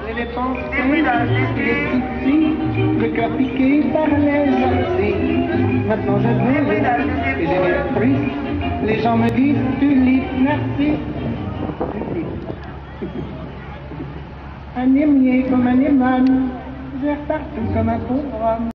Et les pensées, les soucis, le cœur piqué par les jalousies. Maintenant je bouge et j'ai l'air triste. Les gens me disent tulipe, merci. Un émier comme un éman, gère partout comme un pauvre homme.